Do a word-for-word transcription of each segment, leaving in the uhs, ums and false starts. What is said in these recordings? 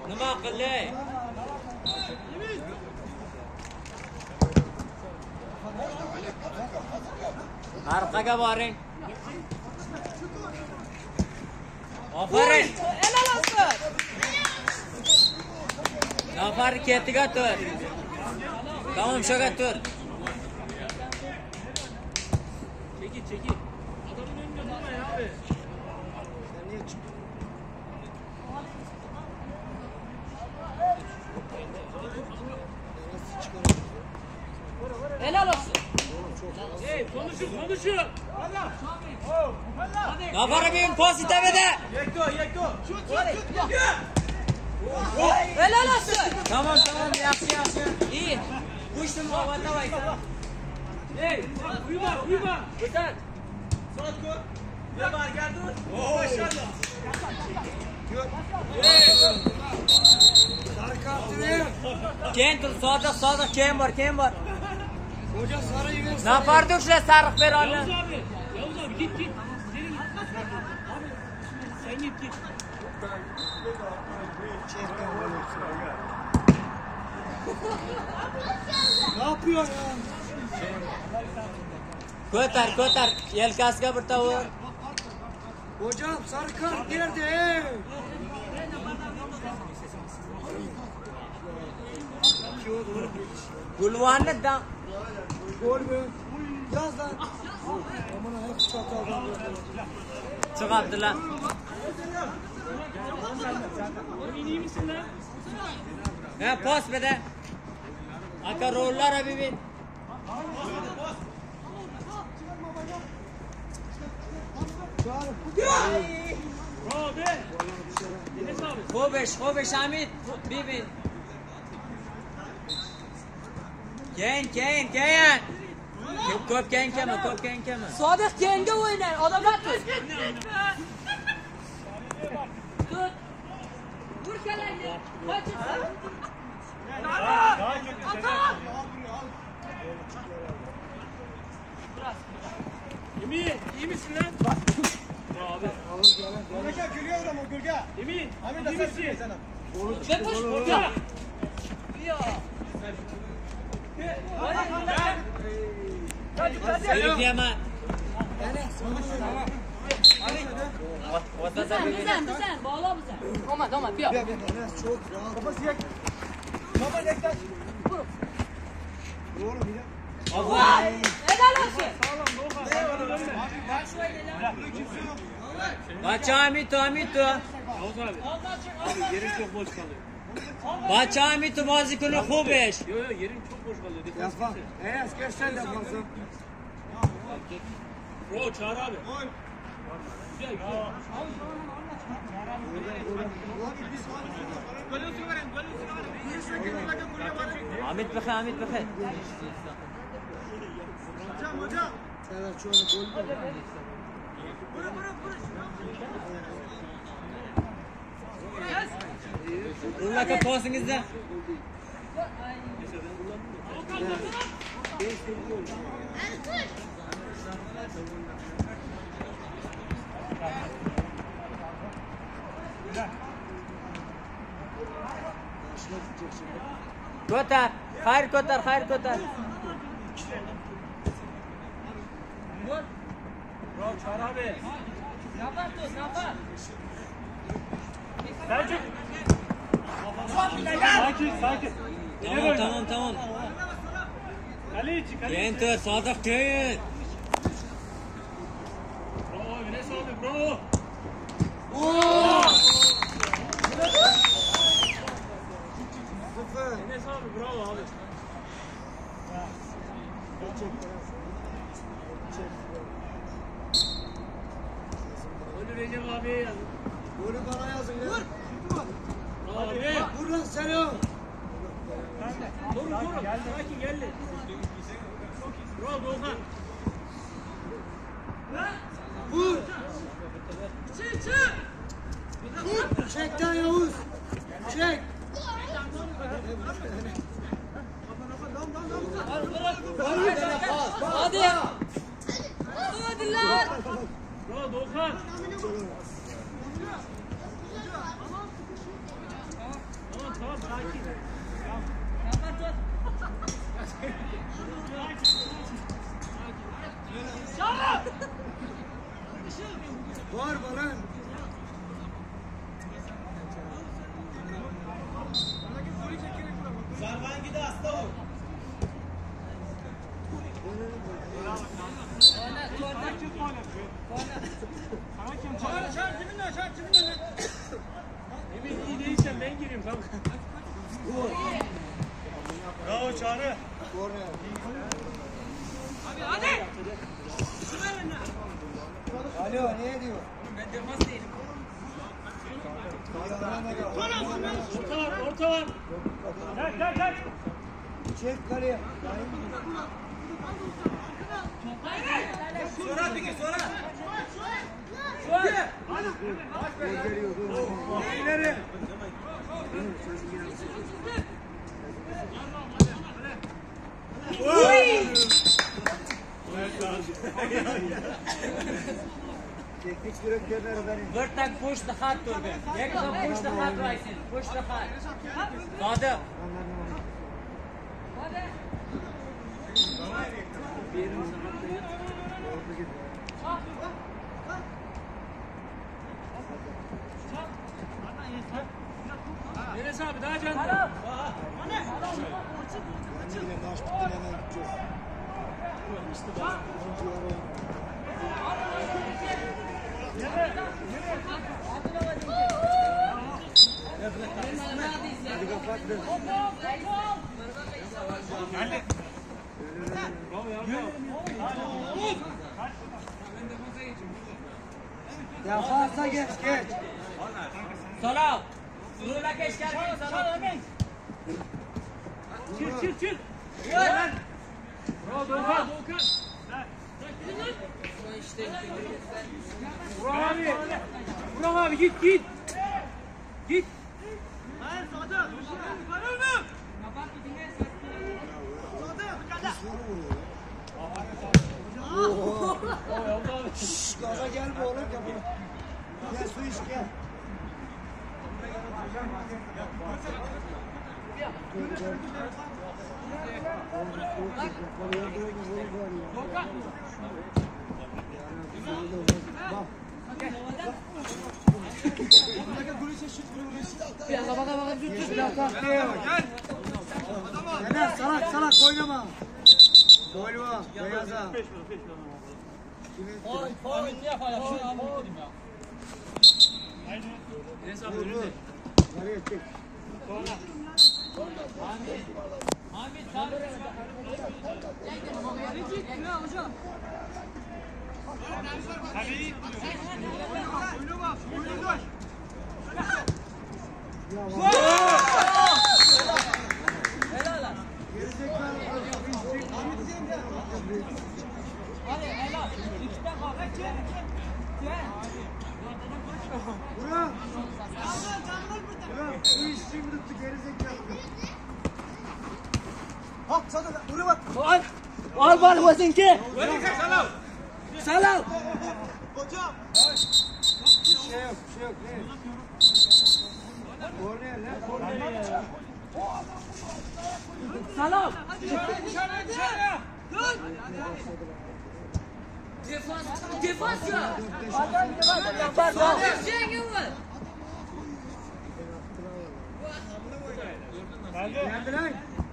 Nima qilay? Arqaga boring. Aferin. Helal olsun. Zafar ketiga tur. Tamam şoga tur. Çekil çekil. Adamın önünde durma ya abi. Helal olsun. Hey konuşun konuşun. Zafar abim pas itemede. Yekto yekto. Şut şut şut. Helal olsun. Tamam tamam yaxshi yaxshi. İyi. Kuştum hava davay. Hey uyuma uyuma. Öten. Saat koy. Ne var gel dur. Oo maşallah. Keyin tur sodiq sodiq keyin bor keyin bor. Hoca sarı yine Zafar duşla sarıq ber Yavuz onu. abi. Yavuz abi git git. Seni git. Abi sen git git. ne yapıyor ya? Ko'tar ko'tar. Yelkasiga bir tavur. Hocam sarı kart nerede? Gulvanni da Gol mü? Yaz lan. Aman hep çataldan chiqibdilar. Emin iyi misin lan? Ha pas bede. Aka rollar habibi. Bravo be. Enes abi. Xo'besh xo'besh Hamid bibi. Keyin keyin keyin. Ko'p ko'p keyin kelma ko'p keyin kelma. Sodiq kenge oynar. Adamlar tut. Tut. Vur kaleni. Kaçın. Ata. Emin iyi misin lan? Bravo abi. Gölge gülüyor ama gölge. Emin Hamid iyi de misin? sen sana. Ve koş. Ya. Ya. Sürükleyemen. Bizden bizden bizden. Bağla bize. Tamam tamam. Bir yap. Enes çok rahat. Babası yak. Baba yaklaş. Doğru bir de. Helal olsun. Bacha Hamid Hamid. Yavuz abi. Abi yerin çok boş kalıyor. Bacha Hamid bozi kuni Xo'besh. Yo yo yerin çok boş kalıyor. Dikkat Yapma. et. Enes geç sen de yaparsın. Bro çağır abi. Güzel güzel. Hamid bixi Hamid bixi. Evet şöyle gol. Ullaka pasingizda. Ko'tar, xayr ko'tar, xayr ko'tar. Bro çağır abi. Nafar tut nafar. Selçuk. Sakin sakin. Tamam tamam tamam. Kale içi kale Keyin içi. tur sodiq keyin. Bravo Enes abi bravo. Sıfır. Enes abi bravo abi. Golü Recep abiye yazın. Golü bana yazın ya. Vur. Bravo abi. Vur lan sen o. Durun durun. Sakin geldi. Bravo Doğukan. Vur. Vur. Çek lan Yavuz. Çek. Hadi ya. Hadi lan. Bravo Doğukan. Var mı lan? Sarvan gidi hasta ol. Çağır çağır kiminle çağır kiminle. Emin iyi değilsen ben gireyim tamam. Bravo Çağrı. Hadi hadi. Alo ne diyor? Ben defans değilim. Orta var orta var. Gel gel gel. Çek kaleye. Sonra peki sonra. İleri. Teknik direktörleri benim. Vırtak push the hard turbe. Yakın push the hard rising. Push the hard. Sadık. Hadi. Enes abi daha canlı. Salam. Yine maç bitti hemen gideceğiz. İkinci yarı. Hadi kapattın. Geldi. Ya fazla geç geç. Salam. Nurla geç gel. Salam. Çık çık çık. Yürü. Bravo Doğukan. Bravo abi. Bravo abi git git. Git. Şşş gaza gelme oğlum ya. Gel su iç gel. Yalla baka baka Enes salak salak oynama. Oynama. Beyaza. Oy, oy, ne yapayım? Şunu almak dedim ya. Enes abi önünde. Nereye çek? Hamit. Hamit sabır. Tabii. Helal lan. Hadi helal. İkiden kal. Gel. Burak. Burak bu iş şimdi tuttu gerizekalı. Hop sana buraya bak. Al. Al bal vazinki. Salam. Salam. Hocam. Bir şey yok bir şey yok. Ne? Korner lan korner ya. Salam. Dışarı dışarı dışarı. Defans. Defans ya. Yapar. Defans yenge var. Geldi lan.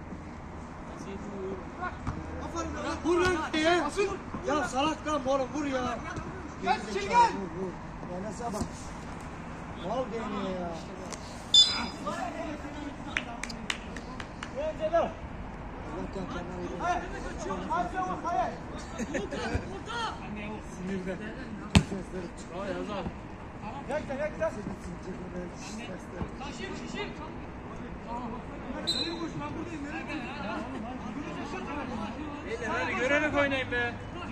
Vur lan ya. Ya salak lan oğlum vur ya. Gel çekil gel. Vur vur. Enes'e bak. Mal deniyor ya. Allah'tan kenara Sinirde. Aa yazar. Yakta yakta. Beyler hadi görerek oynayın be.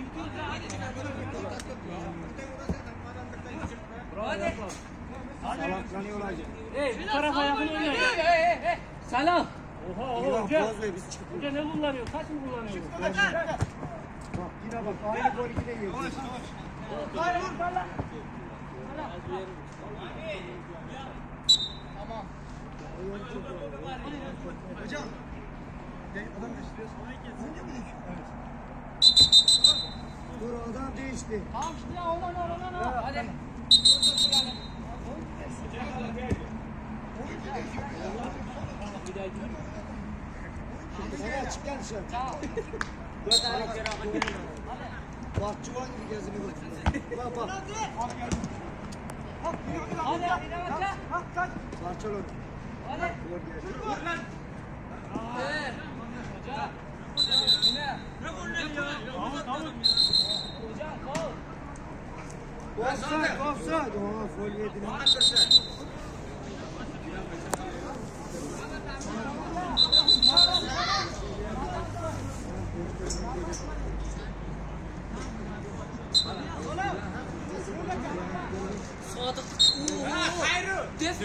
Hadi. Salaklanıyorlar. Hey bu tarafa yakın oynayın. Hey hey hey. Salam. Oha İyi oha bak hoca. poz ver biz çıkıp. Hoca ne kullanıyor? Kaç mı kullanıyor? Bak yine bak aynı gol iki de yiyor. Tamam. Hocam. Adam Dur adam değişti. Tamam işte ya, oman oman oman. Hadi. dışarı. Bahçıvan gibi gezini götürüyor. Bak bak. Hadi hadi Namakan. Barcelona. Hadi. Gol geldi. Evet. Hocam kol. Offside, offside. Oha, gol yediniz. Sadık. Def.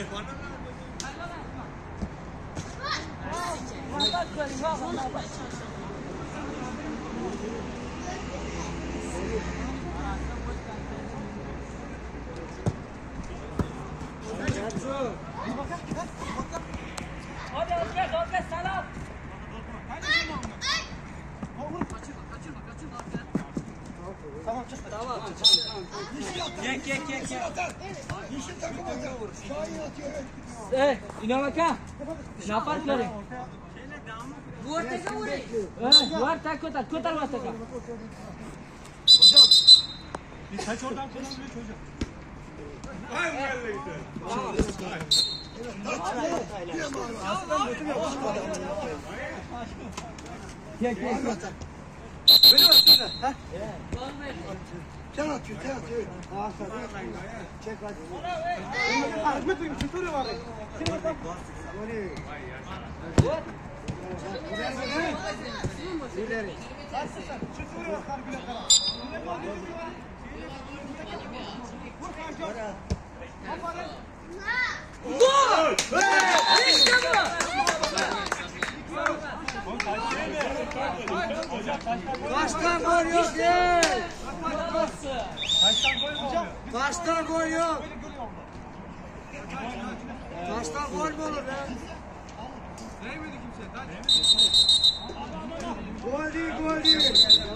Hadi Özge, Özge selam. Gel gel gel gel. Eh, Namakan. Nafas kare. Buat teka uri. Eh, buat tak kotar, kotar buat teka. Bir taç oradan kullanılıyor çocuk. Gel gel gel. Beni bak şurada. Ha? Sen atıyor, sen atıyor. Ha, çek hadi. Ahmet Bey'in şoförü var. Kim adam? Golü. Buat. İleri. Şoförü var karbüle kara. Gol! İşte bu. Kaçtan gol yok ya? Kaçtan gol mü oluyor? Kaçtan gol yok? Kaçtan gol mü olur lan? Gol değil, gol değil.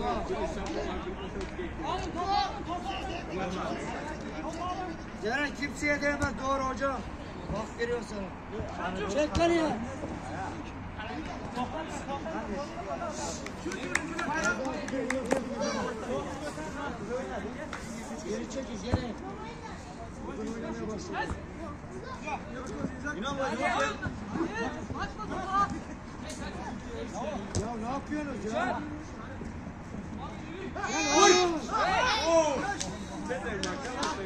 Ceren kimseye değmez, doğru hocam. Bak geliyor sana. Çek lan ya. Geri çekil, geri. Bugün oynamaya başladı. İnan var, inan var. Ya ne yapıyorsunuz ya? Oo! Sen de ya,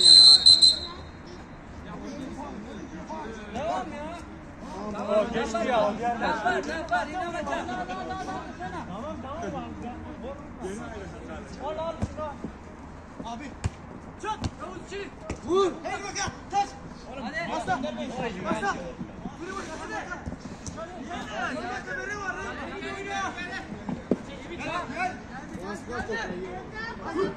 Devam ya. O geçti ya, o geldi. Nafas, nafas, Namakan. Tamam, tamam abi. Al, al, şunu. Abi. Çat, Yavuz çift. Vur. Hadi bakalım, taş. Hadi. Basta. Basta. Vur vur, hadi. Biri var lan. Gel. Bas bas topu.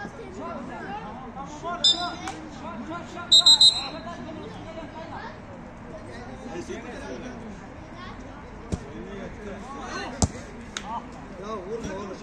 Ya vurma oğlum.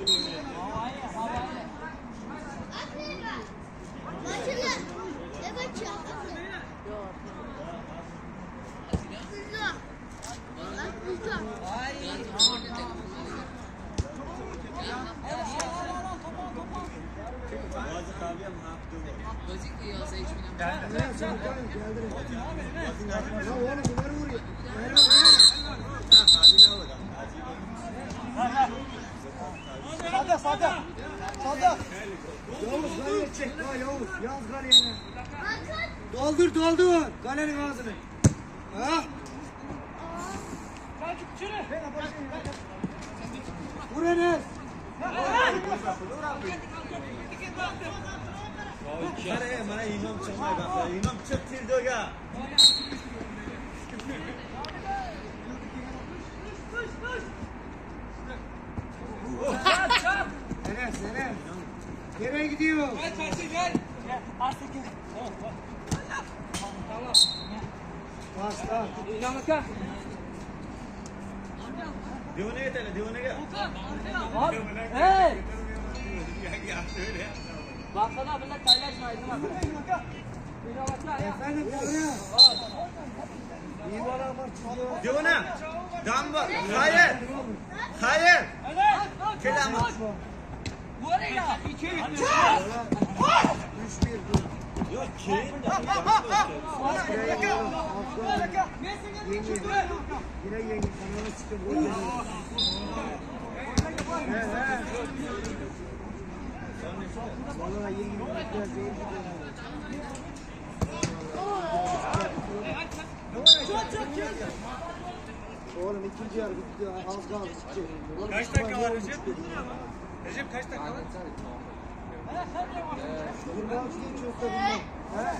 Ya sen gel, geldi. Ya oğlum bunları vuruyor. Sağda, sağda. Sağda. Yavuz kaleye çek. Ha Yavuz. Yaz kaleye. Doldur doldur. Kalenin ağzını. Ha? Vur Enes. Nereye? Bana inom çıkmaya bak. İnom çık Tildoga. Çap, çap. Enes Enes. Nereye gidiyor? Gel karşı gel. Gel, artık gel. Tamam. Bas lan. Namakan. Divane git hele, divane git. Hop. Hey. Baksana bunlar paylaşmayın. Efendim Devre. İyi var ama çiziyor. Diyorsun dam var. Hayır. Hayır. Kelam. üç bir. Yok keyin de. Yenge. Yine yenge. Kanala çıkıp gol geliyor. He he. Vallahi yenge. Biraz zehir gidiyor. Oğlum ikinci yarı bitti. Az kaldı. Kaç dakika var Recep? Recep kaç dakika var? yirmi altı geçiyor tabii. He?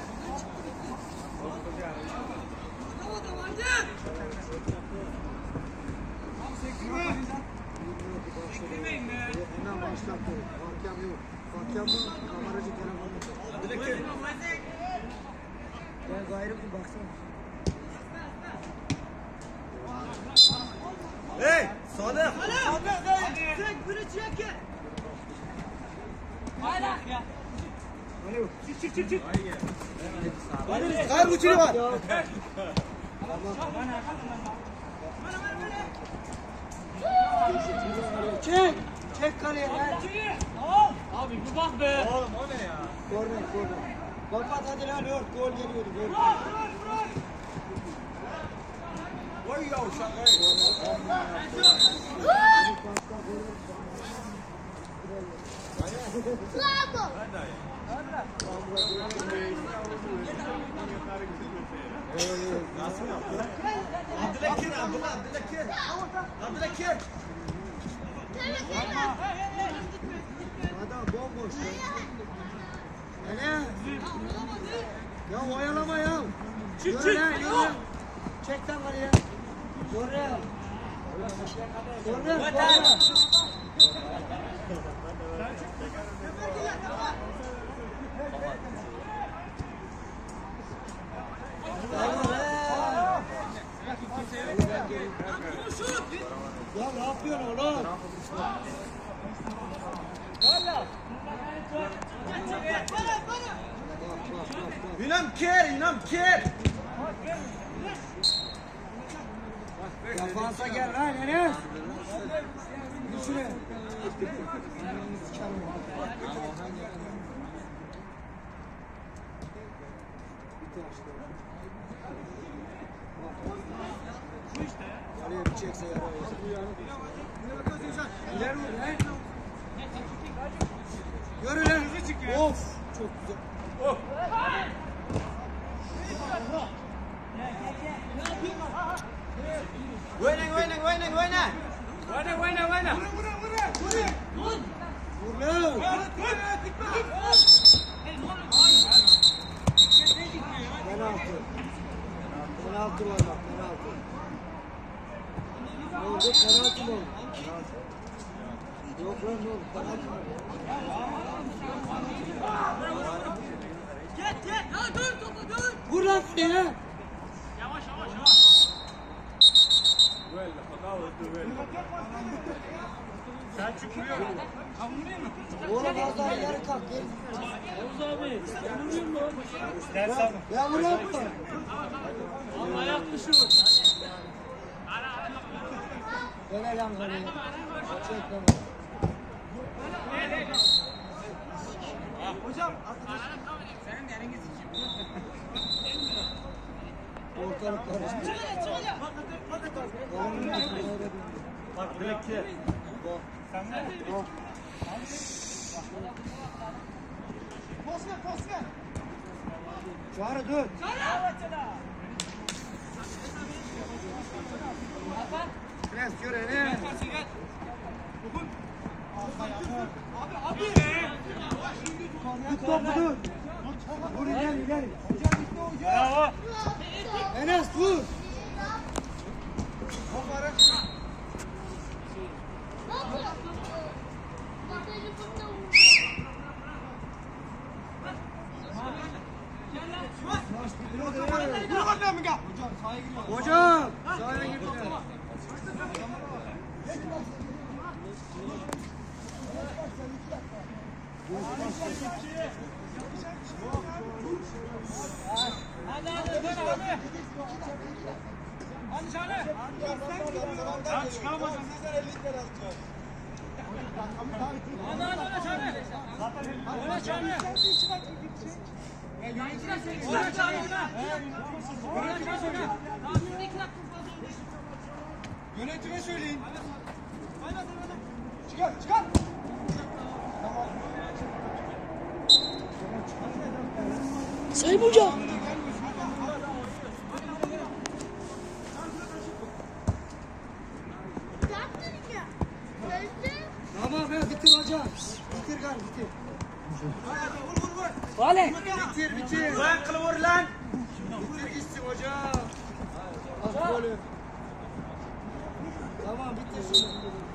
Hemen başlattı. Hakem yok. Hakem yok. Kameracı telefonu. Ya gayrı bir baksana. Hey! Sadık! Alo. Çık çık çık çık! Hayır bu çili var. Çek. Çek kaleye lan. Abi bu bak be. Oğlum o ne ya? Korner korner. Kapat hadi lan ört. Gol geliyordu. Gol. Vay yavşak Nasıl yaptı? Abdülakir, Abdülakir, Abdülakir. Abdülakir. Adam bomboş. Hele. Ya oyalama ya. Çık, Yürü çık. lan, yürü. Çek lan kaleye. Korner. Korner. Korner. Ya ne yapıyorsun oğlum? Yunam ker, Yunam ker. Defansa gel lan Enes. Düşüre. Oraya bir çekse yarar. İleri vur lan. Yürü lan. Of. Çok güzel. Oynayın, oynayın, oynayın, oynayın. Oyna, oyna, oyna. Vur lan. Penaltı. Penaltı var bak penaltı. Ne oldu? Penaltı mı oldu? Yok lan ne oldu? Penaltı mı oldu? Vur lan ya. Selçuk vuruyor. Oğlum az daha ileri kalk gel. Oğuz abi. Sen vuruyor mu? Ya, ya vur lan. Ama ayak dışı vur. Gel lan kaleye. Çek lan. Hocam. Senin yerini ortalık karıştı. Bak direkt ker. Sen ne? Pas ver, pas ver. Çağrı dur. Enes gör Enes. Tut topu dur. Vur ileri ileri. Bravo. Enes vur. Hocam sahaya girdiler. Hadi Şahane. Tamam çıkamadın. Hadi hadi hadi Şahane. Hadi Şahane. Oyna Şahane oyna. Oyna Şahane oyna. Yönetime söyleyin. Çıkar, çıkar. Sayın Hoca. Tamam ya bitir hocam. Bitir kan bitir. Vale. Bitir bitir. Lan kılıp vur lan. Bitir gitsin hocam. Ah böyle. Tamam bitir şimdi.